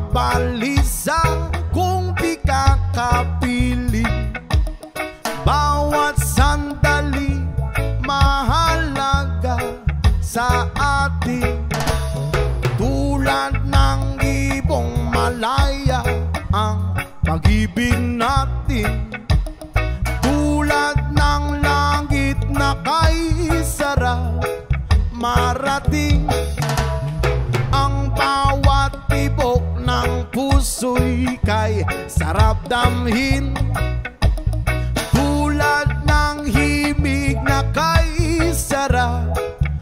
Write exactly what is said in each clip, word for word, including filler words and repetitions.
mabalisa kung di ka kapili. Bawat sandali mahalaga sa atin. Tulad ng ibong malaya ang pag-ibig natin. Tulad ng langit na kay sarap marating. Ang bawat tibok ng puso'y kay sarap damhin. Tulad ng himig na kay sarap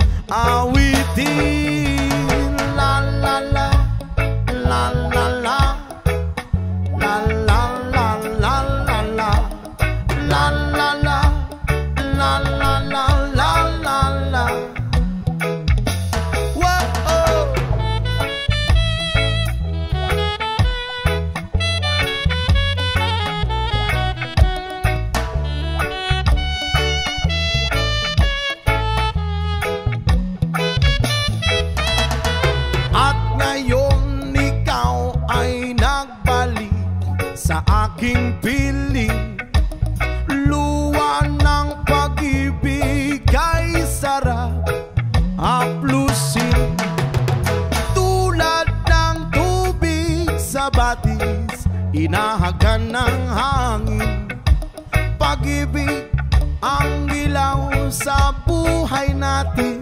awitin. La la la, la la la, la la la la la la, la la la, la la la la la la. Sa aking piling, luwa ng pag-ibig ay sarap haplusin. Tulad ng tubig sa batis, inahagan ng hangin. Pag-ibig ang ilaw sa buhay natin.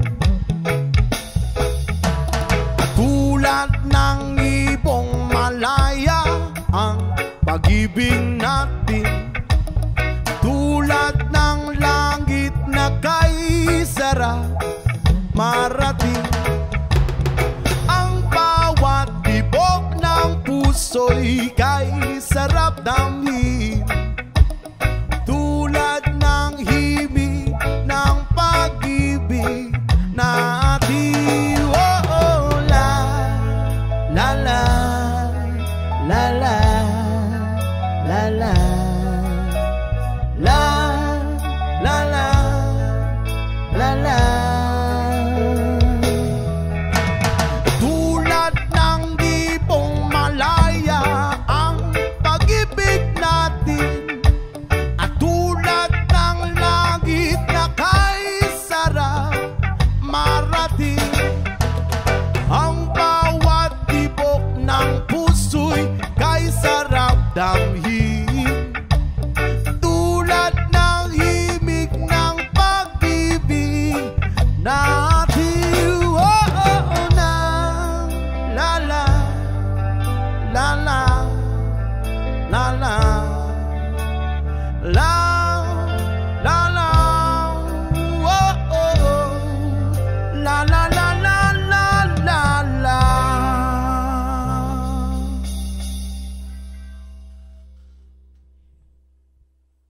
Tulad ng ibong malaya ang pag-ibig natin. Tulad ng langit na kay sarap marating.